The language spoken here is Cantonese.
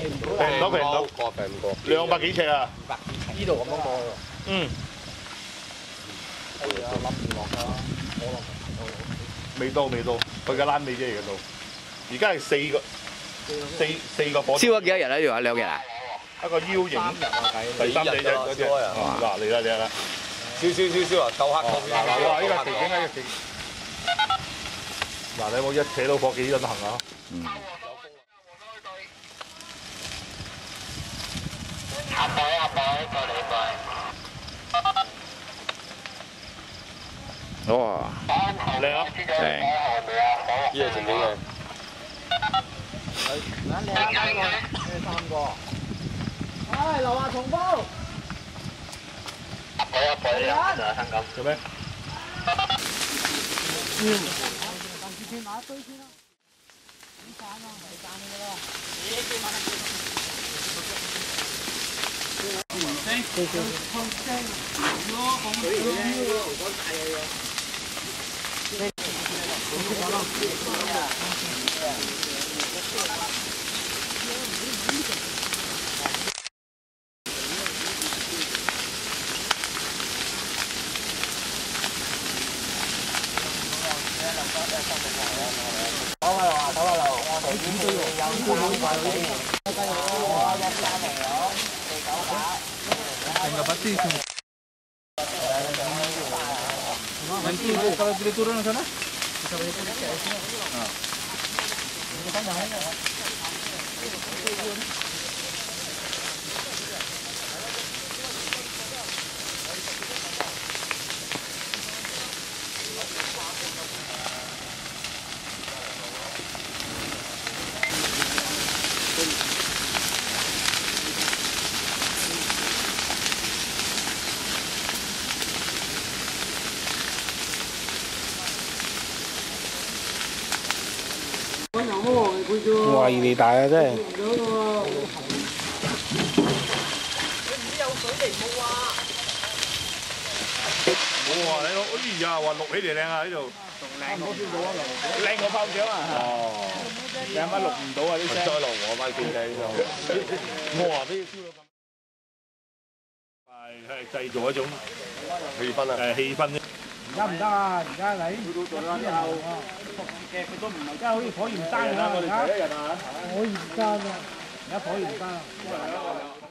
平唔到，平唔到， 平唔過。 200幾尺啊！ 呢度咁樣過。 嗯。 係啊，諗唔落㗎，可能。 未到，佢嘅欄尾啫，而家到。而家係四個火。 燒咗幾多日啊？用咗2日啊？ 一個 U 型，第三隻嗰隻。嗱嚟啦！ 燒啊！夠黑嗰邊。 哇！呢個奇景啊，呢個奇。嗱，你有冇一扯到火幾撚行啊？嗯。合台過嚟過。哇！靚啊！ 靚。 呢個情景嘅。 3個。唉，樓下重鋪。 做咩？ 等住先買一堆先啦。點揀啊？唔係揀㗎啦。 Venga, pati. Nanti kalau kita turun ke sana, kita boleh pergi ke sini. Ngoài地大啊，真係。 冇啊！你哎呀，話錄起嚟靚啊呢度。靚過炮仗啊！哦，你阿媽錄唔到啊啲聲。再錄我翻見你就。我話俾你燒到咁。係製造一種氣氛啊！氣氛啫。 而家唔得啊！而家你啲人啊，嘅佢都唔係，而家好似火焰山咁啊！而家火焰山啊！而家火焰山啊！